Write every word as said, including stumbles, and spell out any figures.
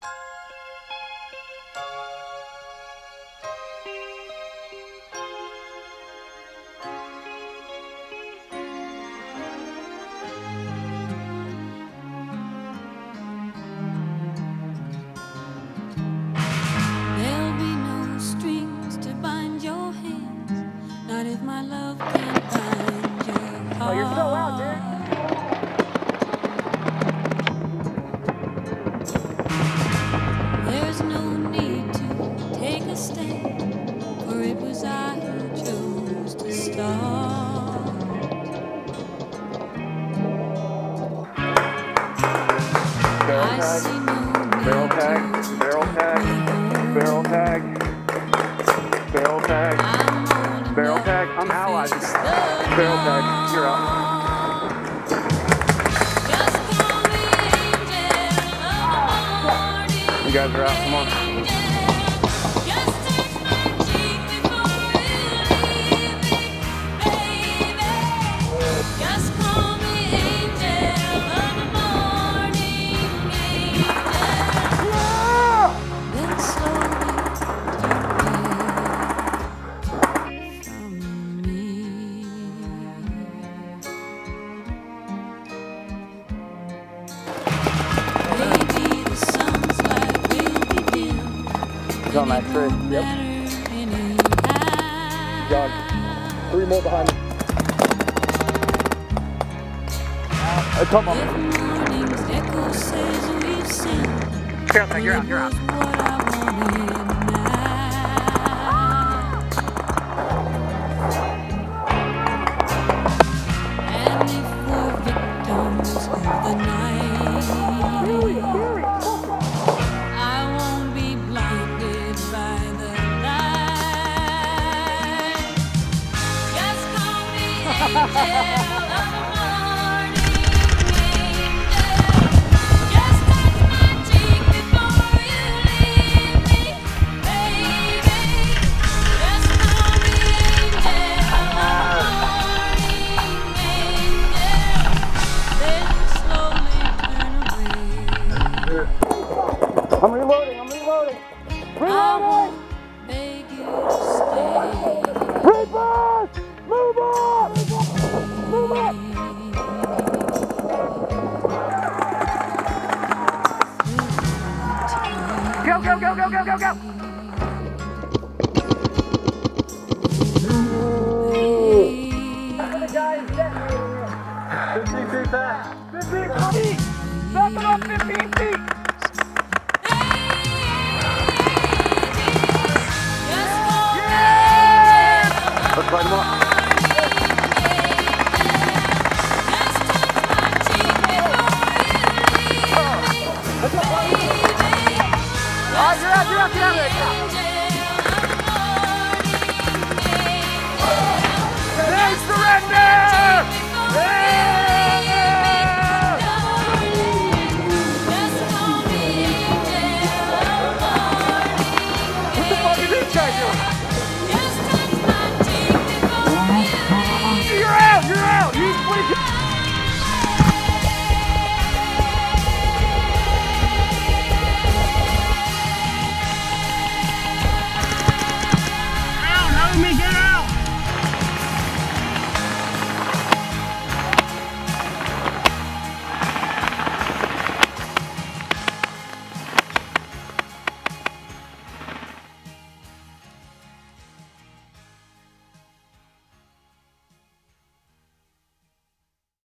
Oh, you're so loud, dude. There's no need to take a stand, for it was I who chose to start. Barrel tag, barrel tag, barrel tag, barrel tag, barrel tag, barrel tag. I'm allied. Barrel tag, you're out. You guys are out, come on. On that tree. Yep. Got three more behind me. Uh, come on. Carol, you're out, you're out. I'm reloading, I'm reloading! Reloading! Reaper'S! Move on! Move on! Go, go, go, go, go, go, go! The guy is dead. fifteen feet back. fifteen feet! Back it up fifteen feet! Let's light him up. Alright, you're out, you're out, get out of there. They surrender!